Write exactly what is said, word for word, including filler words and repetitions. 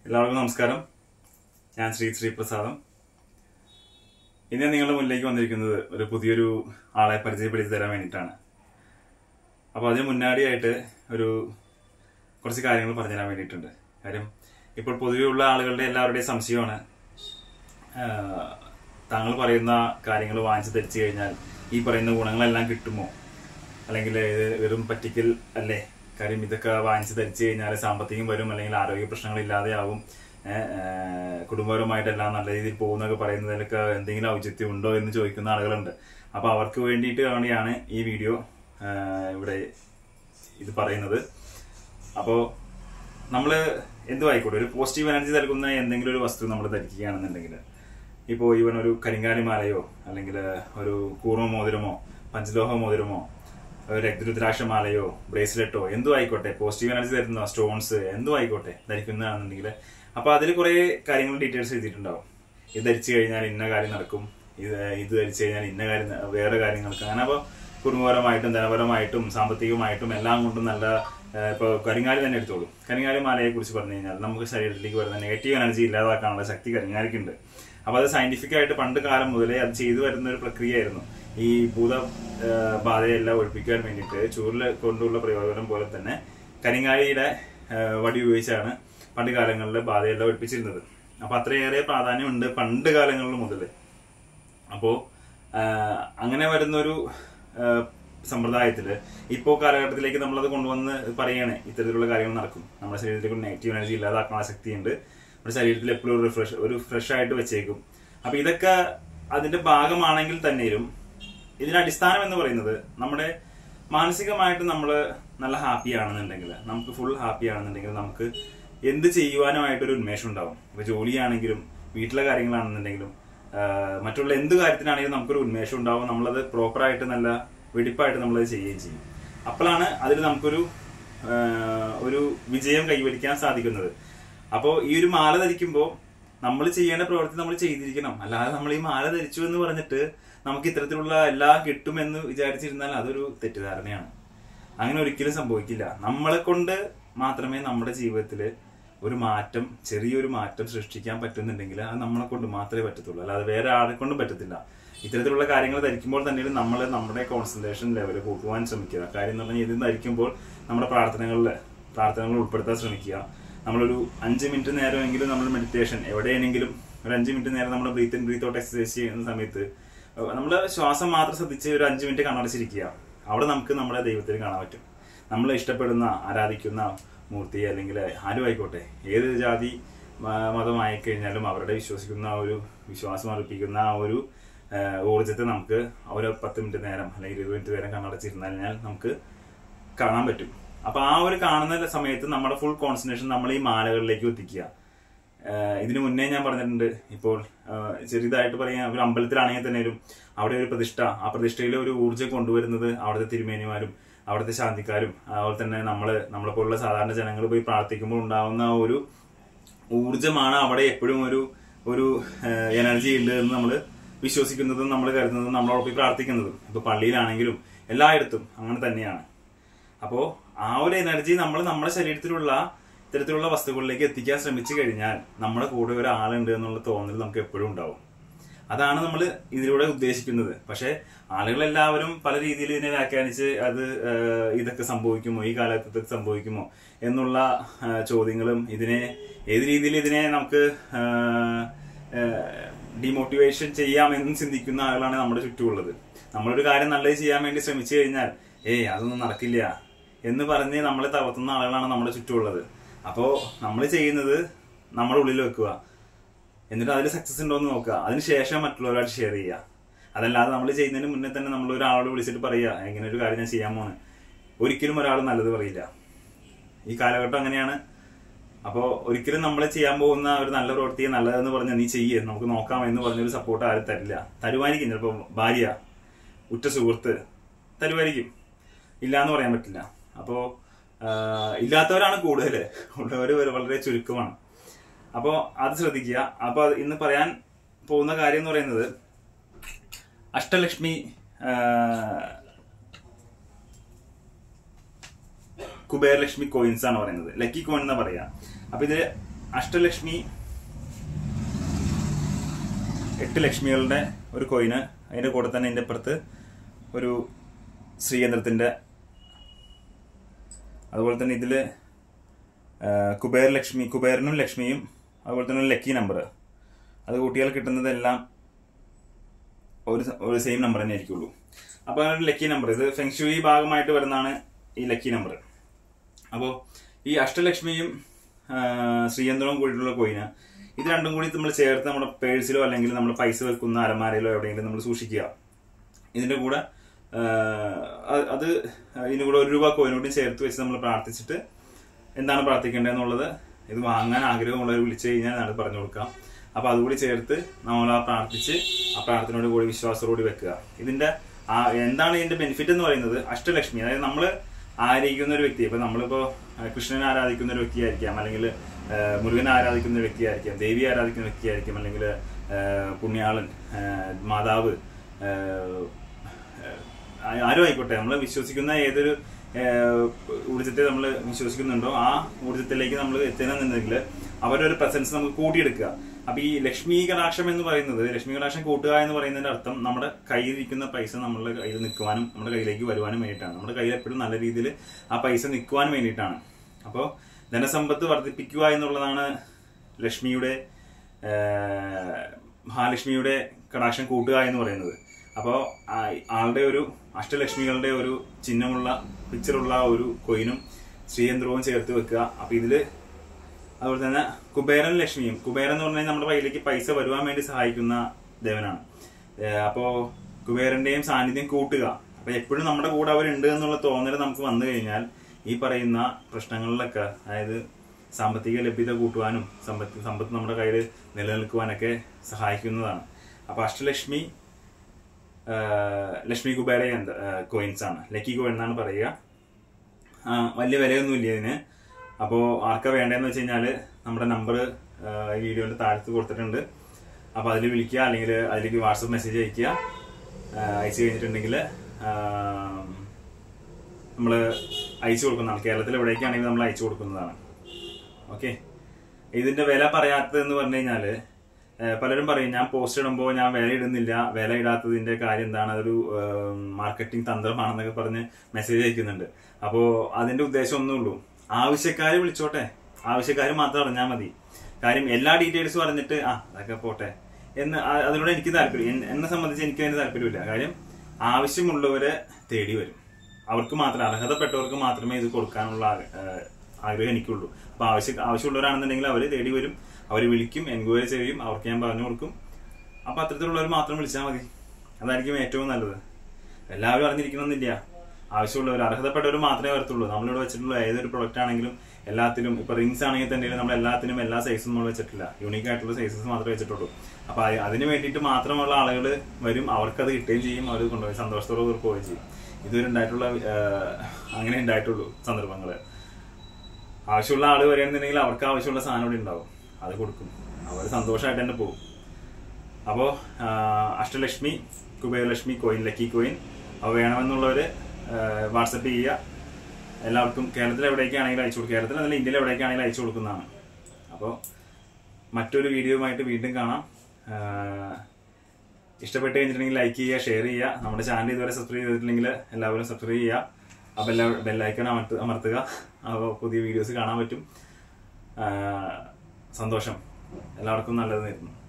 എല്ലാവർക്കും നമസ്കാരം. ഞാൻ ശ്രീ ശ്രീ പ്രസാദം. ഇന്ന് നിങ്ങളുടെ മുന്നിലേക്ക് വന്നിരിക്കുന്നത് ഒരു പുതിയൊരു ആളെ പരിചയപ്പെടുത്തി തരാൻ വേണ്ടിയിട്ടാണ്. അപ്പോൾ അതിന് മുന്നാടിയായിട്ട് ഒരു കുറച്ച് കാര്യങ്ങൾ പറഞ്ഞു തരാൻ വേണ്ടിയിട്ടുണ്ട്. കാര്യം ഇപ്പോൾ പൊതുവെയുള്ള ആളുകളുടെ എല്ലാവരുടെയും സംശയമാണ്, താങ്കൾ പറയുന്ന കാര്യങ്ങൾ വാങ്ങിച്ച് ധരിച്ചു കഴിഞ്ഞാൽ ഈ പറയുന്ന ഗുണങ്ങളെല്ലാം കിട്ടുമോ, അല്ലെങ്കിൽ ഇത് വെറും പറ്റിക്കൽ അല്ലേ? കാര്യം ഇതൊക്കെ വാങ്ങിച്ച് ധരിച്ചു കഴിഞ്ഞാൽ സാമ്പത്തികം വരും, അല്ലെങ്കിൽ ആരോഗ്യ പ്രശ്നങ്ങൾ ഇല്ലാതെയാവും, കുടുംബപരമായിട്ടെല്ലാം നല്ല രീതിയിൽ പോകുന്നൊക്കെ പറയുന്നതിലൊക്കെ എന്തെങ്കിലും ഔചിത്യം ഉണ്ടോ എന്ന് ചോദിക്കുന്ന ആളുകളുണ്ട്. അപ്പോൾ അവർക്ക് വേണ്ടിയിട്ട് വേണ്ടിയാണ് ഈ വീഡിയോ ഇവിടെ ഇത് പറയുന്നത്. അപ്പോൾ നമ്മൾ എന്തും ആയിക്കോട്ടെ, ഒരു പോസിറ്റീവ് എനർജി നൽകുന്ന എന്തെങ്കിലും ഒരു വസ്തു നമ്മൾ ധരിക്കുകയാണെന്നുണ്ടെങ്കിൽ, ഇപ്പോൾ ഇവൻ ഒരു കരിങ്കാലി മാലയോ അല്ലെങ്കിൽ ഒരു കൂർമ്മ മോതിരമോ പഞ്ചലോഹ മോതിരമോ രക്തരുദ്രാക്ഷമാലയോ ബ്രേസ്ലെറ്റോ എന്തും ആയിക്കോട്ടെ, പോസിറ്റീവ് എനർജി തരുന്ന സ്റ്റോൺസ് എന്തും ആയിക്കോട്ടെ ധരിക്കുന്നതാണെന്നുണ്ടെങ്കിൽ, അപ്പോൾ അതിൽ കുറേ കാര്യങ്ങൾ ഡീറ്റെയിൽസ് എഴുതിയിട്ടുണ്ടാവും. ഇത് ധരിച്ചു കഴിഞ്ഞാൽ ഇന്ന കാര്യം നടക്കും, ഇത് ഇത് ധരിച്ചു കഴിഞ്ഞാൽ ഇന്ന കാര്യം വേറെ കാര്യങ്ങൾക്ക് അങ്ങനെ. അപ്പോൾ കുടുംബപരമായിട്ടും ധനപരമായിട്ടും സാമ്പത്തികമായിട്ടും എല്ലാം കൊണ്ടും നല്ല. ഇപ്പോൾ കരിങ്ങാലി തന്നെ എടുത്തോളൂ. കരിങ്ങാലി മാലയെ കുറിച്ച് പറഞ്ഞു കഴിഞ്ഞാൽ നമുക്ക് ശരീരത്തിലേക്ക് വരുന്ന നെഗറ്റീവ് എനർജി ഇല്ലാതാക്കാനുള്ള ശക്തി കരിങ്ങാലിക്കുണ്ട്. അപ്പോൾ അത് സയന്റിഫിക്കായിട്ട് പണ്ട് കാലം മുതലേ അത് ചെയ്തു വരുന്ന ഒരു പ്രക്രിയയായിരുന്നു. ഈ ഭൂത ബാധയെല്ലാം ഒഴിപ്പിക്കാൻ വേണ്ടിയിട്ട് ചൂരിൽ കൊണ്ടുള്ള പ്രയോജനം പോലെ തന്നെ കരിങ്ങാലിയുടെ വടി ഉപയോഗിച്ചാണ് പണ്ട് കാലങ്ങളിൽ ബാധയെല്ലാം ഒഴിപ്പിച്ചിരുന്നത്. അപ്പൊ അത്രയേറെ പ്രാധാന്യമുണ്ട് പണ്ട് കാലങ്ങളിൽ മുതൽ. അപ്പോ അങ്ങനെ വരുന്നൊരു സമ്പ്രദായത്തില് ഇപ്പോ കാലഘട്ടത്തിലേക്ക് നമ്മളത് കൊണ്ടുവന്ന് പറയാണ് ഇത്തരത്തിലുള്ള കാര്യങ്ങൾ നടക്കും. നമ്മുടെ ശരീരത്തിലേക്ക് നെഗറ്റീവ് എനർജി ഇല്ലാതാക്കാനുള്ള ശക്തിയുണ്ട്. നമ്മുടെ ശരീരത്തിൽ എപ്പോഴും ഒരു റിഫ്രഷ് ഒരു ഫ്രഷ് ആയിട്ട് വെച്ചേക്കും. അപ്പൊ ഇതൊക്കെ അതിന്റെ ഭാഗമാണെങ്കിൽ തന്നെയും ഇതിന്റെ അടിസ്ഥാനം എന്ന് പറയുന്നത് നമ്മുടെ മാനസികമായിട്ട് നമ്മൾ നല്ല ഹാപ്പി ആണെന്നുണ്ടെങ്കിൽ, നമുക്ക് ഫുൾ ഹാപ്പി ആണെന്നുണ്ടെങ്കിൽ നമുക്ക് എന്ത് ചെയ്യുവാനുമായിട്ടൊരു ഉന്മേഷം ഉണ്ടാവും. ഇപ്പൊ ജോലിയാണെങ്കിലും വീട്ടിലെ കാര്യങ്ങളാണെന്നുണ്ടെങ്കിലും മറ്റുള്ള എന്ത് കാര്യത്തിനാണെങ്കിലും നമുക്കൊരു ഉന്മേഷം ഉണ്ടാവും. നമ്മളത് പ്രോപ്പറായിട്ട് നല്ല വെടിപ്പായിട്ട് നമ്മളത് ചെയ്യുകയും ചെയ്യും. അപ്പോഴാണ് അതിൽ നമുക്കൊരു ഒരു വിജയം കൈവരിക്കാൻ സാധിക്കുന്നത്. അപ്പോൾ ഈ ഒരു മാല ധരിക്കുമ്പോൾ നമ്മൾ ചെയ്യേണ്ട പ്രവൃത്തി നമ്മൾ ചെയ്തിരിക്കണം. അല്ലാതെ നമ്മൾ ഈ മാല ധരിച്ചു എന്ന് പറഞ്ഞിട്ട് നമുക്ക് ഇത്തരത്തിലുള്ള എല്ലാം കിട്ടുമെന്ന് വിചാരിച്ചിരുന്നാൽ അതൊരു തെറ്റിദ്ധാരണയാണ്. അങ്ങനെ ഒരിക്കലും സംഭവിക്കില്ല. നമ്മളെ കൊണ്ട് മാത്രമേ നമ്മുടെ ജീവിതത്തിൽ ഒരു മാറ്റം, ചെറിയൊരു മാറ്റം സൃഷ്ടിക്കാൻ പറ്റുന്നുണ്ടെങ്കിൽ അത് നമ്മളെ കൊണ്ട് മാത്രമേ പറ്റത്തുള്ളൂ, അല്ലാതെ വേറെ ആളെ കൊണ്ടും പറ്റത്തില്ല. ഇത്തരത്തിലുള്ള കാര്യങ്ങൾ ധരിക്കുമ്പോൾ തന്നെ നമ്മൾ നമ്മുടെ കോൺസെൻട്രേഷൻ ലെവൽ കൂട്ടുവാൻ ശ്രമിക്കുക. കാര്യം എന്ന് പറഞ്ഞാൽ ഇത് ധരിക്കുമ്പോൾ നമ്മുടെ പ്രാർത്ഥനകളിൽ പ്രാർത്ഥനകൾ ഉൾപ്പെടുത്താൻ ശ്രമിക്കുക. നമ്മളൊരു അഞ്ച് മിനിറ്റ് നേരമെങ്കിലും നമ്മൾ മെഡിറ്റേഷൻ എവിടെയെങ്കിലും ഒരു അഞ്ച് മിനിറ്റ് നേരം നമ്മൾ breathe in breathe out exercise ചെയ്യുന്ന സമയത്ത് നമ്മൾ ശ്വാസം മാത്രം ശ്രദ്ധിച്ച് ഒരു അഞ്ച് മിനിറ്റ് കണ്ണടച്ചിരിക്കുക. അവിടെ നമുക്ക് നമ്മുടെ ദൈവത്തിൽ കാണാൻ പറ്റും. നമ്മൾ ഇഷ്ടപ്പെടുന്ന ആരാധിക്കുന്ന മൂർത്തി അല്ലെങ്കിൽ ആരും ആയിക്കോട്ടെ, ഏത് ജാതി മതമായി കഴിഞ്ഞാലും അവരുടെ വിശ്വസിക്കുന്ന ആ ഒരു വിശ്വാസം അർപ്പിക്കുന്ന ആ ഒരു ഊർജത്തെ നമുക്ക് ഒരു പത്ത് മിനിറ്റ് നേരം അല്ലെങ്കിൽ ഇരുപത് മിനിറ്റ് നേരം കണ്ണടച്ചിരുന്നാൽ നമുക്ക് കാണാൻ പറ്റും. അപ്പൊ ആ ഒരു കാണുന്ന സമയത്ത് നമ്മുടെ ഫുൾ കോൺസെൻട്രേഷൻ നമ്മൾ ഈ മാലകളിലേക്ക് എത്തിക്കുക. ഇതിനു മുന്നേ ഞാൻ പറഞ്ഞിട്ടുണ്ട്, ഇപ്പോൾ ചെറുതായിട്ട് പറയാൻ ഒരു അമ്പലത്തിലാണെങ്കിൽ തന്നെയും അവിടെ ഒരു പ്രതിഷ്ഠ, ആ പ്രതിഷ്ഠയിലെ ഒരു ഊർജ്ജം കൊണ്ടുവരുന്നത് അവിടുത്തെ തിരുമേനിമാരും അവിടുത്തെ ശാന്തിക്കാരും അതുപോലെ തന്നെ നമ്മള് നമ്മളെ പോലുള്ള സാധാരണ ജനങ്ങൾ പോയി പ്രാർത്ഥിക്കുമ്പോൾ ഉണ്ടാവുന്ന ഒരു ഊർജ്ജമാണ് അവിടെ എപ്പോഴും ഒരു ഒരു എനർജി ഉണ്ട് എന്ന് നമ്മൾ വിശ്വസിക്കുന്നതും നമ്മൾ കരുതുന്നതും നമ്മളവിടെ പോയി പ്രാർത്ഥിക്കുന്നതും. ഇപ്പൊ പള്ളിയിലാണെങ്കിലും എല്ലായിടത്തും അങ്ങനെ തന്നെയാണ്. അപ്പോ ആ ഒരു എനർജി നമ്മൾ നമ്മുടെ ശരീരത്തിലുള്ള ഇത്തരത്തിലുള്ള വസ്തുക്കളിലേക്ക് എത്തിക്കാൻ ശ്രമിച്ചു കഴിഞ്ഞാൽ നമ്മുടെ കൂടെ ഒരാളുണ്ട് എന്നുള്ള തോന്നൽ നമുക്ക് എപ്പോഴും ഉണ്ടാവും. അതാണ് നമ്മൾ ഇതിലൂടെ ഉദ്ദേശിക്കുന്നത്. പക്ഷെ ആളുകളെല്ലാവരും പല രീതിയിൽ ഇതിനെ വ്യാഖ്യാനിച്ച് അത് ഇതൊക്കെ സംഭവിക്കുമോ, ഈ കാലഘട്ടത്തിൽ സംഭവിക്കുമോ എന്നുള്ള ചോദ്യങ്ങളും ഇതിനെ ഏത് രീതിയിൽ ഇതിനെ നമുക്ക് ഡിമോട്ടിവേഷൻ ചെയ്യാമെന്ന് ചിന്തിക്കുന്ന ആളുകളാണ് നമ്മുടെ ചുറ്റുമുള്ളത്. നമ്മളൊരു കാര്യം നല്ലത് ചെയ്യാൻ വേണ്ടി ശ്രമിച്ചു കഴിഞ്ഞാൽ ഏയ് അതൊന്നും നടക്കില്ല എന്ന് പറഞ്ഞ് നമ്മളെ തളർത്തുന്ന ആളുകളാണ് നമ്മുടെ ചുറ്റുമുള്ളത്. അപ്പോൾ നമ്മൾ ചെയ്യുന്നത് നമ്മുടെ ഉള്ളിൽ വെക്കുക, എന്നിട്ട് അതിൽ സക്സസ് ഉണ്ടോ എന്ന് നോക്കുക, അതിനുശേഷം മറ്റുള്ളവരായിട്ട് ഷെയർ ചെയ്യുക. അതല്ലാതെ നമ്മൾ ചെയ്യുന്നതിന് മുന്നേ തന്നെ നമ്മൾ ഒരാളോട് വിളിച്ചിട്ട് പറയുക ഇങ്ങനെ ഒരു കാര്യം ഞാൻ ചെയ്യാൻ പോണ്, ഒരിക്കലും ഒരാൾ നല്ലത് പറയില്ല. ഈ കാലഘട്ടം അങ്ങനെയാണ്. അപ്പോൾ ഒരിക്കലും നമ്മൾ ചെയ്യാൻ പോകുന്ന ഒരു നല്ല പ്രവൃത്തിയെ നല്ലതെന്ന് പറഞ്ഞാൽ നീ ചെയ്യേ നമുക്ക് നോക്കാം എന്ന് പറഞ്ഞൊരു സപ്പോർട്ട് ആരും തരില്ല. തരുമായിരിക്കും, ചിലപ്പോൾ ഭാര്യ, ഉറ്റ സുഹൃത്ത് തരുമായിരിക്കും, ഇല്ലാന്ന് പറയാൻ പറ്റില്ല. അപ്പോൾ ഇല്ലാത്തവരാണ് കൂടുതൽ, ഉള്ളവർ വളരെ ചുരുക്കമാണ്. അപ്പോൾ അത് ശ്രദ്ധിക്കുക. അപ്പൊ ഇന്ന് പറയാൻ പോകുന്ന കാര്യം എന്ന് പറയുന്നത് അഷ്ടലക്ഷ്മി കുബേരലക്ഷ്മി കോയിൻസ് ആണ് പറയുന്നത്. ലക്കി കോയിൻ എന്നാ പറയാ. അപ്പൊ ഇത് അഷ്ടലക്ഷ്മി എട്ട് ലക്ഷ്മികളുടെ ഒരു കോയിന്, അതിൻ്റെ കൂടെ തന്നെ ഇതിൻ്റെ അപ്പുറത്ത് ഒരു ശ്രീയന്ത്രത്തിൻ്റെ, അതുപോലെ തന്നെ ഇതിൽ കുബേർ ലക്ഷ്മി, കുബേരനും ലക്ഷ്മിയും, അതുപോലെ തന്നെ ഒരു ലക്കി നമ്പർ. അത് കൂട്ടിയാൽ കിട്ടുന്നതെല്ലാം ഒരു ഒരു സെയിം നമ്പർ തന്നെ ആയിരിക്കുള്ളൂ. അപ്പോൾ ഒരു ലക്കി നമ്പർ, ഇത് ഫെങ്ഷുയി ഭാഗമായിട്ട് വരുന്നതാണ് ഈ ലക്കി നമ്പർ. അപ്പോൾ ഈ അഷ്ടലക്ഷ്മിയും ശ്രീയന്ത്രവും കൂടിയിട്ടുള്ള കോയിന്, ഇത് രണ്ടും കൂടി നമ്മൾ ചേർത്ത് നമ്മുടെ പേഴ്സിലോ അല്ലെങ്കിൽ നമ്മൾ പൈസ വെക്കുന്ന അലമാരയിലോ എവിടെയെങ്കിലും നമ്മൾ സൂക്ഷിക്കുക. ഇതിൻ്റെ കൂടെ അത് ഇതിൻ്റെ കൂടെ ഒരു രൂപ കോയിനോടും ചേർത്ത് വെച്ച് നമ്മൾ പ്രാർത്ഥിച്ചിട്ട് എന്താണ് പ്രാർത്ഥിക്കേണ്ടതെന്നുള്ളത് ഇത് വാങ്ങാൻ ആഗ്രഹമുള്ളവർ വിളിച്ചു കഴിഞ്ഞാൽ അത് പറഞ്ഞു കൊടുക്കാം. അപ്പോൾ അതുകൂടി ചേർത്ത് നമ്മൾ ആ പ്രാർത്ഥിച്ച് ആ പ്രാർത്ഥനയോട് കൂടി വിശ്വാസത്തോടുകൂടി വെക്കുക. ഇതിൻ്റെ എന്താണ് ഇതിൻ്റെ ബെനിഫിറ്റ് എന്ന് പറയുന്നത്, അഷ്ടലക്ഷ്മി, അതായത് നമ്മൾ ആരാധിക്കുന്ന ഒരു വ്യക്തി, ഇപ്പം നമ്മളിപ്പോൾ കൃഷ്ണനെ ആരാധിക്കുന്ന ഒരു വ്യക്തിയായിരിക്കാം, അല്ലെങ്കിൽ മുരുകനെ ആരാധിക്കുന്ന ഒരു വ്യക്തിയായിരിക്കാം, ദേവിയെ ആരാധിക്കുന്ന വ്യക്തിയായിരിക്കും, അല്ലെങ്കിൽ പുണ്യാളൻ, മാതാവ്, ആരും ആയിക്കോട്ടെ, നമ്മൾ വിശ്വസിക്കുന്ന ഏതൊരു ഊർജ്ജത്തെ നമ്മൾ വിശ്വസിക്കുന്നുണ്ടോ ആ ഊർജ്ജത്തിലേക്ക് നമ്മൾ എത്തണമെന്നുണ്ടെങ്കിൽ അവരുടെ ഒരു പ്രസൻസ് നമുക്ക് കൂട്ടിയെടുക്കുക. അപ്പൊ ഈ ലക്ഷ്മി കടാക്ഷം എന്ന് പറയുന്നത്, ലക്ഷ്മി കടാക്ഷം കൂട്ടുക എന്ന് പറയുന്നതിന്റെ അർത്ഥം നമ്മുടെ കയ്യിലിരിക്കുന്ന പൈസ നമ്മളുടെ കയ്യിൽ നിൽക്കുവാനും നമ്മുടെ കയ്യിലേക്ക് വരുവാനും വേണ്ടിയിട്ടാണ്. നമ്മുടെ കയ്യിൽ എപ്പോഴും നല്ല രീതിയിൽ ആ പൈസ നിൽക്കുവാൻ വേണ്ടിയിട്ടാണ്. അപ്പോൾ ധനസമ്പത്ത് വർദ്ധിപ്പിക്കുക എന്നുള്ളതാണ് ലക്ഷ്മിയുടെ, മഹാലക്ഷ്മിയുടെ കടാക്ഷം കൂട്ടുക എന്ന് പറയുന്നത്. അപ്പോൾ ആളുടെ ഒരു അഷ്ടലക്ഷ്മികളുടെ ഒരു ചിഹ്നമുള്ള പിക്ചറുള്ള ഒരു കൊയിനും ശ്രീയന്ത്രവും ചേർത്ത് വെക്കുക. അപ്പൊ ഇതില് അതുപോലെ തന്നെ കുബേരൻ ലക്ഷ്മിയും, കുബേരൻ എന്ന് പറഞ്ഞാൽ നമ്മുടെ കയ്യിലേക്ക് പൈസ വരുവാൻ വേണ്ടി സഹായിക്കുന്ന ദേവനാണ്. അപ്പോ കുബേരന്റെയും സാന്നിധ്യം കൂട്ടുക. അപ്പൊ എപ്പോഴും നമ്മുടെ കൂടെ അവരുണ്ട് എന്നുള്ള തോന്നൽ നമുക്ക് വന്നു കഴിഞ്ഞാൽ ഈ പറയുന്ന പ്രശ്നങ്ങളിലൊക്കെ, അതായത് സാമ്പത്തിക ലഭ്യത കൂട്ടുവാനും സമ്പത്ത് സമ്പത്ത് നമ്മുടെ കയ്യിൽ നിലനിൽക്കുവാനൊക്കെ സഹായിക്കുന്നതാണ്. അപ്പൊ അഷ്ടലക്ഷ്മി ലക്ഷ്മി കുബേര കോയിൻസ് ആണ്, ലക്കി കോയിൻ എന്നാണ് പറയുക. വലിയ വിലയൊന്നുമില്ല ഇതിന്. അപ്പോൾ ആർക്കാ വേണ്ടതെന്ന് വെച്ച് കഴിഞ്ഞാൽ നമ്മുടെ നമ്പർ ഈ വീഡിയോന്റെ താഴത്ത് കൊടുത്തിട്ടുണ്ട്. അപ്പോൾ അതിൽ വിളിക്കുക, അല്ലെങ്കിൽ അതിലേക്ക് വാട്സപ്പ് മെസ്സേജ് അയക്കുക. അയച്ചു കഴിഞ്ഞിട്ടുണ്ടെങ്കിൽ നമ്മൾ അയച്ചു കൊടുക്കുന്നതാണ്. കേരളത്തിൽ എവിടേക്കാണെങ്കിൽ നമ്മൾ അയച്ചു കൊടുക്കുന്നതാണ്. ഓക്കെ, ഇതിന്റെ വില പറയാത്തതെന്ന് പറഞ്ഞു കഴിഞ്ഞാൽ പലരും പറയും ഞാൻ പോസ്റ്റ് ഇടുമ്പോൾ ഞാൻ വില ഇടുന്നില്ല, വില ഇടാത്തതിന്റെ കാര്യം എന്താണ്, അതൊരു മാർക്കറ്റിംഗ് തന്ത്രമാണെന്നൊക്കെ പറഞ്ഞ് മെസ്സേജ് അയക്കുന്നുണ്ട്. അപ്പോൾ അതിന്റെ ഉദ്ദേശം ഒന്നേ ഉള്ളൂ, ആവശ്യക്കാർ വിളിച്ചോട്ടെ, ആവശ്യക്കാർ മാത്രം അറിഞ്ഞാൽ മതി. കാര്യം എല്ലാ ഡീറ്റെയിൽസും അറിഞ്ഞിട്ട് ആ അതൊക്കെ പോട്ടെ എന്ന് അതിനോട് എനിക്ക് താല്പര്യം, എന്നെ സംബന്ധിച്ച് എനിക്ക് അതിന് താല്പര്യമില്ല. കാര്യം ആവശ്യമുള്ളവരെ തേടി വരും, അവർക്ക് മാത്രം, അർഹതപ്പെട്ടവർക്ക് മാത്രമേ ഇത് കൊടുക്കാനുള്ള ആഗ്രഹം എനിക്കുള്ളൂ. അപ്പൊ ആവശ്യ ആവശ്യമുള്ളവരാണെന്നുണ്ടെങ്കിൽ അവർ തേടി വരും, അവർ വിളിക്കും, എൻക്വയറി ചെയ്യും, അവർക്ക് ഞാൻ പറഞ്ഞു കൊടുക്കും. അപ്പൊ അത്തരത്തിലുള്ളവർ മാത്രം വിളിച്ചാൽ മതി, അതായിരിക്കും ഏറ്റവും നല്ലത്. എല്ലാവരും അറിഞ്ഞിരിക്കണമെന്നില്ല, ആവശ്യമുള്ളവർ, അർഹതപ്പെട്ടവർ മാത്രമേ വരത്തുള്ളൂ. നമ്മളിവിടെ വെച്ചിട്ടുള്ള ഏതൊരു പ്രൊഡക്റ്റ് ആണെങ്കിലും എല്ലാത്തിലും, ഇപ്പൊ റിങ്സ് ആണെങ്കിൽ തന്നെ നമ്മൾ എല്ലാത്തിനും എല്ലാ സൈസും നമ്മൾ വെച്ചിട്ടില്ല, യൂണീക്ക് ആയിട്ടുള്ള സൈസസ് മാത്രമേ വെച്ചിട്ടുള്ളൂ. അപ്പൊ അതിന് വേണ്ടിയിട്ട് മാത്രമുള്ള ആളുകൾ വരും, അവർക്കത് കിട്ടുകയും ചെയ്യും, അവർ കൊണ്ടുപോയി സന്തോഷത്തോടെ പോവുകയും ചെയ്യും. ഇതുവരെ ഉണ്ടായിട്ടുള്ള അങ്ങനെ ഉണ്ടായിട്ടുള്ളൂ സന്ദർഭങ്ങള്. ആവശ്യമുള്ള ആള് വരികയാണെന്നുണ്ടെങ്കിൽ അവർക്ക് ആവശ്യമുള്ള സാധനം ഇവിടെ ഉണ്ടാവും, അത് കൊടുക്കും, അവർ സന്തോഷമായിട്ട് തന്നെ പോകും. അപ്പോൾ Ashtalakshmi Kuberalakshmi coin, lucky coin, അവ വേണമെന്നുള്ളവർ വാട്സപ്പ് ചെയ്യുക. എല്ലാവർക്കും കേരളത്തിൽ എവിടേക്കാണെങ്കിലും അയച്ചു കൊടുക്കും, കേരളത്തിൽ അതല്ല ഇന്ത്യയിൽ എവിടേക്കാണെങ്കിലും അയച്ചു കൊടുക്കുന്നതാണ്. അപ്പോൾ മറ്റൊരു വീഡിയോയുമായിട്ട് വീണ്ടും കാണാം. ഇഷ്ടപ്പെട്ട് കഴിഞ്ഞിട്ടുണ്ടെങ്കിൽ ലൈക്ക് ചെയ്യുക, ഷെയർ ചെയ്യുക. നമ്മുടെ ചാനൽ ഇതുവരെ സബ്സ്ക്രൈബ് ചെയ്തിട്ടില്ലെങ്കിൽ എല്ലാവരും സബ്സ്ക്രൈബ് ചെയ്യുക. ആ ബെല്ല ബെല്ലൈക്കൺ അമർത്ത് അമർത്തുക അപ്പോൾ പുതിയ വീഡിയോസ് കാണാൻ പറ്റും. സന്തോഷം, എല്ലാവർക്കും നല്ലത് നേരുന്നു.